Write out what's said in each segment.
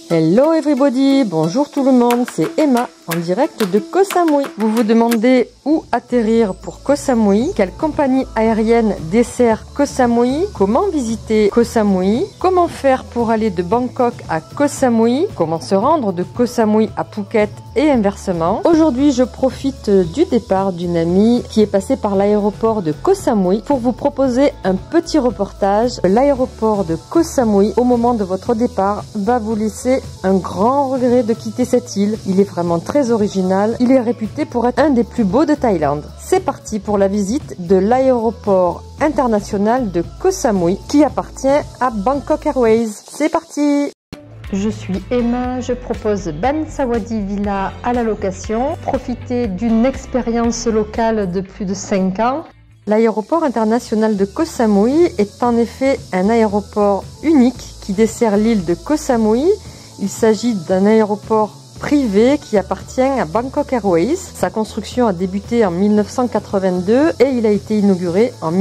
Hello everybody, bonjour tout le monde, c'est Emma en direct de Koh Samui. Vous vous demandez où atterrir pour Koh Samui, quelle compagnie aérienne dessert Koh Samui, comment visiter Koh Samui, comment faire pour aller de Bangkok à Koh Samui, comment se rendre de Koh Samui à Phuket et inversement. Aujourd'hui, je profite du départ d'une amie qui est passée par l'aéroport de Koh Samui pour vous proposer un petit reportage. L'aéroport de Koh Samui, au moment de votre départ, va vous laisser un grand regret de quitter cette île. Il est vraiment très original. Il est réputé pour être un des plus beaux de Thaïlande. C'est parti pour la visite de l'aéroport international de Koh Samui qui appartient à Bangkok Airways. C'est parti! Je suis Emma, je propose Bansawadi Villa à la location. Profitez d'une expérience locale de plus de 5 ans. L'aéroport international de Koh Samui est en effet un aéroport unique qui dessert l'île de Koh Samui. Il s'agit d'un aéroport privé qui appartient à Bangkok Airways. Sa construction a débuté en 1982 et il a été inauguré en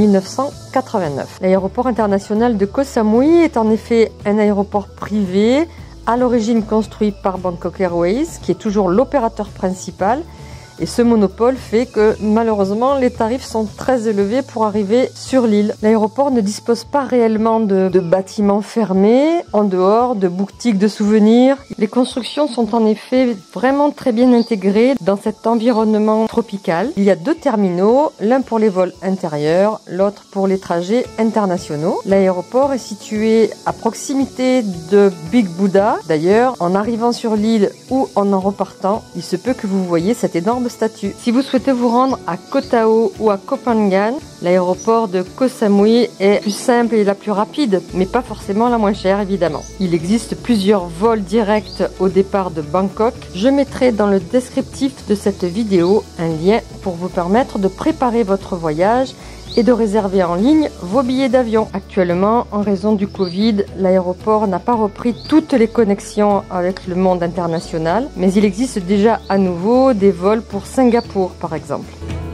1989. L'aéroport international de Koh Samui est en effet un aéroport privé, à l'origine construit par Bangkok Airways, qui est toujours l'opérateur principal. Et ce monopole fait que malheureusement les tarifs sont très élevés pour arriver sur l'île. L'aéroport ne dispose pas réellement de bâtiments fermés, en dehors de boutiques de souvenirs. Les constructions sont en effet vraiment très bien intégrées dans cet environnement tropical. Il y a 2 terminaux, l'un pour les vols intérieurs, l'autre pour les trajets internationaux. L'aéroport est situé à proximité de Big Buddha. D'ailleurs, en arrivant sur l'île ou en repartant, il se peut que vous voyez cette énorme statue. Si vous souhaitez vous rendre à Koh Tao ou à Koh Phangan, l'aéroport de Koh Samui est plus simple et la plus rapide, mais pas forcément la moins chère évidemment. Il existe plusieurs vols directs au départ de Bangkok. Je mettrai dans le descriptif de cette vidéo un lien pour vous permettre de préparer votre voyage et de réserver en ligne vos billets d'avion. Actuellement, en raison du Covid, l'aéroport n'a pas repris toutes les connexions avec le monde international, mais il existe déjà à nouveau des vols pour Singapour par exemple.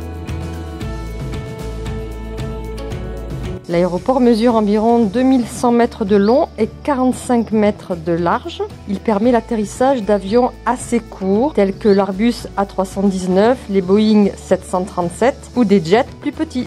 L'aéroport mesure environ 2100 mètres de long et 45 mètres de large. Il permet l'atterrissage d'avions assez courts tels que l'Airbus A319, les Boeing 737 ou des jets plus petits.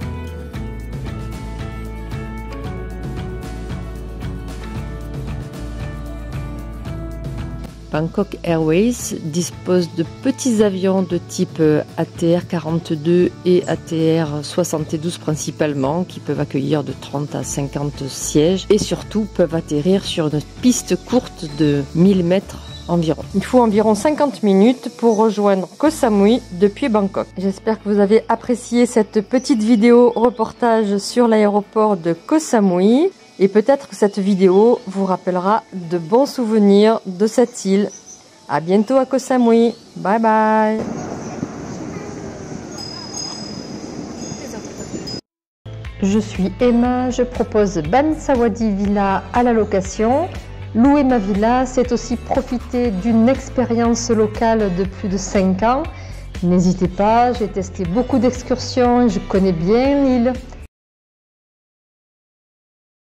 Bangkok Airways dispose de petits avions de type ATR 42 et ATR 72 principalement, qui peuvent accueillir de 30 à 50 sièges et surtout peuvent atterrir sur une piste courte de 1000 mètres environ. Il faut environ 50 minutes pour rejoindre Koh Samui depuis Bangkok. J'espère que vous avez apprécié cette petite vidéo reportage sur l'aéroport de Koh Samui. Et peut-être que cette vidéo vous rappellera de bons souvenirs de cette île. À bientôt à Koh Samui. Bye bye. Je suis Emma, je propose Bansawadi Villa à la location. Louer ma villa, c'est aussi profiter d'une expérience locale de plus de 5 ans. N'hésitez pas, j'ai testé beaucoup d'excursions, je connais bien l'île.